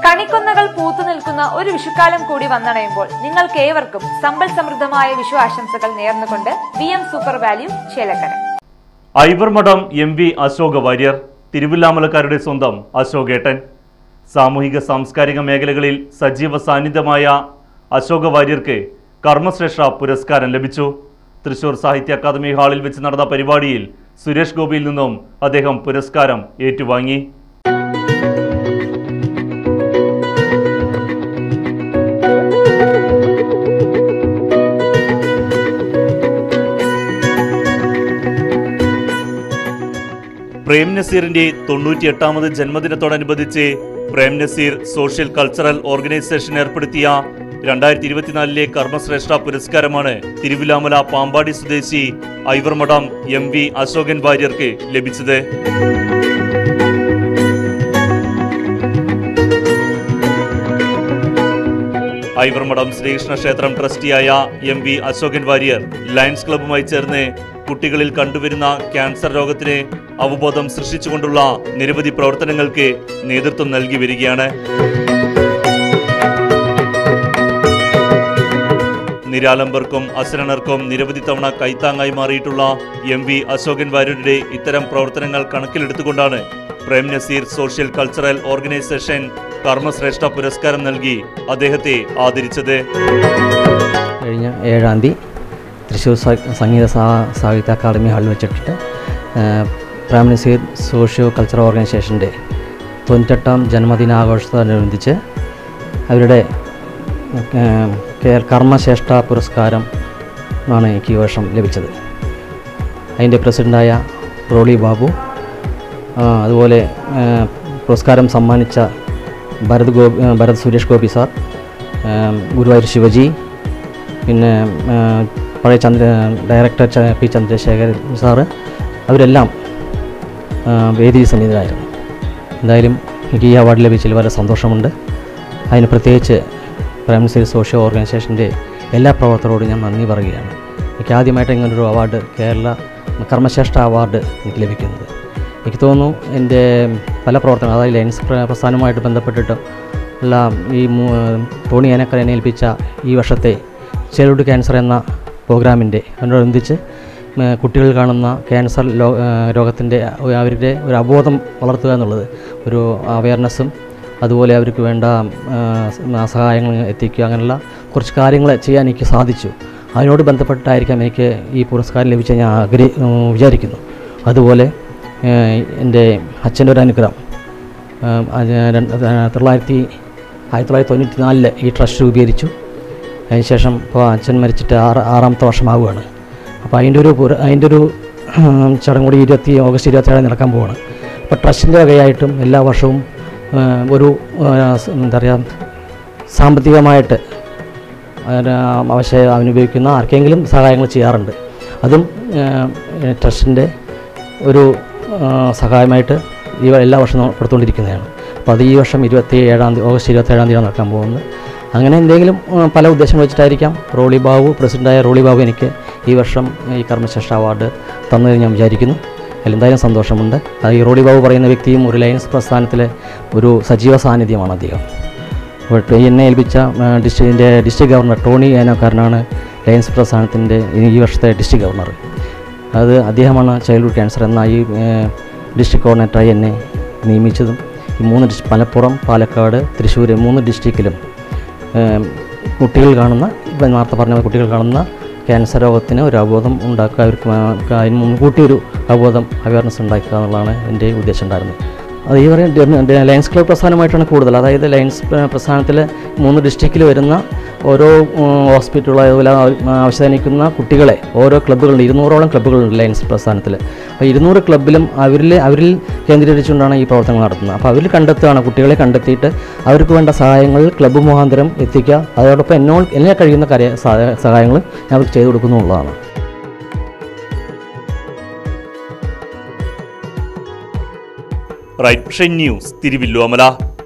കണിക്കൊന്നകൾ പൂത്തു നിൽക്കുന്ന ഒരു വിഷുക്കാലം കൂടി വന്നണയുമ്പോൾ നിങ്ങൾക്കേവർക്കും സമ്പൽ സമൃദ്ധമായ വിഷു ആശംസകൾ നേർന്നുകൊണ്ട് VM super value Chelakkara. Ivarmadom MV Ashoka Warrier, തിരുവില്ലാമലക്കാരുടെ സ്വന്തം അശോകേട്ടൻ. സാമൂഹിക സാംസ്കാരിക മേഖലകളിൽ സജീവ സാന്നിധ്യമായ അശോക വാര്യർക്ക് കർമ്മശ്രേഷ്ഠ പുരസ്കാരം ലഭിച്ചു. തൃശൂർ സാഹിത്യ അക്കാദമി ഹാളിൽ വെച്ച് നടന്ന പരിപാടിയിൽ സുരേഷ് ഗോപിയിൽ നിന്നും അദ്ദേഹം പുരസ്കാരം ഏറ്റുവാങ്ങി. പ്രേം നസീറിന്റെ 98ാമത് ജന്മദിനത്തോടനുബന്ധിച്ച് Prem Nazir social cultural organisation ഏർപ്പെടുത്തിയ 2024 കർമ്മശ്രേഷ്ഠ പുരസ്കാരമാണ് തിരുവില്ലാമല പാമ്പാടി സ്വദേശി ഐവർമഠം MV അശോകൻ വാര്യർക്ക് ലഭിച്ചത്. ഐവർമഠം ശ്രീകൃഷ്ണ ക്ഷേത്രം ട്രസ്റ്റിയായ MV അശോകൻ വാര്യർ ലയൺസ് ക്ലബ്ബുമായി ചേർന്ന് കുട്ടികളിൽ കണ്ടുവരുന്ന ക്യാൻസർ രോഗത്തിന് അവബോധം സൃഷ്ടിച്ചുകൊണ്ടുള്ള നിരവധി പ്രവർത്തനങ്ങൾക്ക് നേതൃത്വം നൽകി വരികയാണ്. നിരാലംബർക്കും അശരണർക്കും നിരവധി തവണ കൈത്താങ്ങായി മാറിയിട്ടുള്ള MV അശോകൻ വാര്യരുടെ ഇത്തരം പ്രവർത്തനങ്ങൾ കണക്കിലെടുത്തുകൊണ്ടാണ് Prem Nazir social cultural organisation കർമ്മശ്രേഷ്ഠ പുരസ്കാരം നൽകി അദ്ദേഹത്തെ ആദരിച്ചത്. കഴിഞ്ഞ 7-ാം തീയതി തൃശ്ശൂർ സംഗീത സാഹിത്യ അക്കാദമി ഹാളിൽ വെച്ചിട്ട് പ്രേം നസീർ സോഷ്യോ കൾച്ചറൽ ഓർഗനൈസേഷൻ്റെ 98ാം ജന്മദിനാഘോഷത്തോടനുബന്ധിച്ച് അവരുടെ കർമ്മശ്രേഷ്ഠ പുരസ്കാരം ആണ് എനിക്ക് ഈ വർഷം ലഭിച്ചത്. അതിൻ്റെ പ്രസിഡൻ്റായ റോളി ബാബു, അതുപോലെ പുരസ്കാരം സമ്മാനിച്ച ഭരത് സുരേഷ് ഗോപി സാർ, ഗുരുവായൂർ ശിവജി, പിന്നെ പഴയ ഡയറക്ടർ P ചന്ദ്രശേഖരൻ സാറ്, അവരെല്ലാം വേദി സന്നിധരായിരുന്നു. എന്തായാലും എനിക്ക് ഈ അവാർഡ് ലഭിച്ചതിൽ വളരെ സന്തോഷമുണ്ട്. അതിന് പ്രത്യേകിച്ച് പ്രേം നസീർ സോഷ്യോ ഓർഗനൈസേഷൻ്റെ എല്ലാ പ്രവർത്തകരോടും ഞാൻ നന്ദി പറയുകയാണ്. എനിക്ക് ആദ്യമായിട്ട് ഇങ്ങനൊരു അവാർഡ്, കേരള കർമ്മശ്രേഷ്ഠ അവാർഡ് എനിക്ക് ലഭിക്കുന്നത്. എനിക്ക് തോന്നുന്നു എൻ്റെ പല പ്രവർത്തനങ്ങൾ, അതായത് ലയൺസ് പ്രസ്ഥാനവുമായിട്ട് ബന്ധപ്പെട്ടിട്ട് ഉള്ള ഈ ടോണി ഏനക്കരനെ ഏൽപ്പിച്ച ഈ വർഷത്തെ ചൈൽഡ്ഹുഡ് ക്യാൻസർ എന്ന പ്രോഗ്രാമിൻ്റെ അതിനോടനുബന്ധിച്ച് കുട്ടികൾ കാണുന്ന ക്യാൻസർ രോഗത്തിൻ്റെ അവരുടെ ഒരു അവബോധം വളർത്തുക എന്നുള്ളത് ഒരു അവയർനെസ്സും, അതുപോലെ അവർക്ക് വേണ്ട സഹായങ്ങൾ എത്തിക്കുക, അങ്ങനെയുള്ള കുറച്ച് കാര്യങ്ങൾ ചെയ്യാൻ എനിക്ക് സാധിച്ചു. അതിനോട് ബന്ധപ്പെട്ടായിരിക്കാം എനിക്ക് ഈ പുരസ്കാരം ലഭിച്ച ഞാൻ വിചാരിക്കുന്നു. അതുപോലെ എൻ്റെ അച്ഛൻ്റെ ഒരു അനുഗ്രഹം, 1994 ഈ ട്രസ്റ്റ് രൂപീകരിച്ചു. അതിനുശേഷം ഇപ്പോൾ അച്ഛൻ മരിച്ചിട്ട് 6ാമത്തെ വർഷമാവുകയാണ്. അപ്പോൾ അതിൻ്റെ ഒരു ചടങ്ങ് കൂടി ഓഗസ്റ്റ് 27 നടക്കാൻ പോവുകയാണ്. അപ്പോൾ ട്രസ്റ്റിൻ്റെ വകയായിട്ടും എല്ലാ വർഷവും ഒരു എന്താ പറയുക, സാമ്പത്തികമായിട്ട് ആവശ്യം അനുഭവിക്കുന്ന ആർക്കെങ്കിലും സഹായങ്ങൾ ചെയ്യാറുണ്ട്. അതും ട്രസ്റ്റിൻ്റെ ഒരു സഹായമായിട്ട് എല്ലാ വർഷവും കൊടുത്തുകൊണ്ടിരിക്കുന്നതാണ്. അപ്പോൾ അത് ഈ വർഷം ഓഗസ്റ്റ് 27 നടക്കാൻ പോകുന്നത്. അങ്ങനെ എന്തെങ്കിലും പല ഉദ്ദേശങ്ങൾ വെച്ചിട്ടായിരിക്കാം പ്രസിഡൻ്റായ റോളി ബാബു എനിക്ക് ഈ വർഷം ഈ കർമ്മശ്രേഷ്ഠ അവാർഡ് തന്നതിന് ഞാൻ വിചാരിക്കുന്നു. അതിലെന്തായാലും സന്തോഷമുണ്ട്. ഈ റോളി ബാബു പറയുന്ന വ്യക്തിയും ഒരു ലയൺസ് പ്രസ്ഥാനത്തിലെ ഒരു സജീവ സാന്നിധ്യമാണ് അദ്ദേഹം. എന്നെ ഏൽപ്പിച്ച ഡിസ്ട്രിക്ട് ഗവർണർ ടോണി ഏനക്കാരനാണ് ലയൺസ് പ്രസ്ഥാനത്തിൻ്റെ ഈ വർഷത്തെ ഡിസ്ട്രിക്ട് ഗവർണർ. അദ്ദേഹമാണ് ചൈൽഡ്ഹുഡ് ക്യാൻസർ എന്ന ഈ ഡിസ്ട്രിക്ട് കോർഡിനേറ്ററായി എന്നെ നിയമിച്ചതും. ഈ 3 മലപ്പുറം, പാലക്കാട്, തൃശ്ശൂർ 3 ഡിസ്ട്രിക്റ്റിലും കുട്ടികൾ കാണുന്ന, നേരത്തെ പറഞ്ഞ കുട്ടികൾ കാണുന്ന ക്യാൻസർ രോഗത്തിന് ഒരു അവബോധം ഉണ്ടാക്കുക, അവർക്ക് അതിന് മുൻകൂട്ടി ഒരു അവയർനെസ് ഉണ്ടാക്കുക എന്നുള്ളതാണ് എൻ്റെ ഉദ്ദേശം ഉണ്ടായിരുന്നത്. അത് ഈ പറയുന്ന ലയൺസ് ക്ലബ് പ്രസ്ഥാനമായിട്ടാണ് കൂടുതൽ. അതായത് ലയൺസ് പ്രസ്ഥാനത്തിൽ 3 ഡിസ്ട്രിക്റ്റിൽ വരുന്ന ഓരോ ഹോസ്പിറ്റലുകൾ, അതുപോലെ ആവശ്യനിക്കുന്ന കുട്ടികളെ ഓരോ ക്ലബ്ബുകളുണ്ട്. 200ഓളം ക്ലബ്ബുകളുണ്ട് ലയൺസ് പ്രസ്ഥാനത്തിൽ. അപ്പോൾ 200 ക്ലബ്ബിലും അവരിൽ കേന്ദ്രീകരിച്ചുകൊണ്ടാണ് ഈ പ്രവർത്തനങ്ങൾ നടത്തുന്നത്. അപ്പോൾ അവരിൽ കണ്ടെത്തുകയാണ്, കുട്ടികളെ കണ്ടെത്തിയിട്ട് അവർക്ക് വേണ്ട സഹായങ്ങൾ ക്ലബ്ബ് മുഖാന്തരം എത്തിക്കുക. അതോടൊപ്പം എന്നെ കഴിയുന്ന സഹായങ്ങൾ ഞാൻ അവർക്ക് ചെയ്തു കൊടുക്കുന്നുള്ളതാണ്. Right news Thiruvilwamala.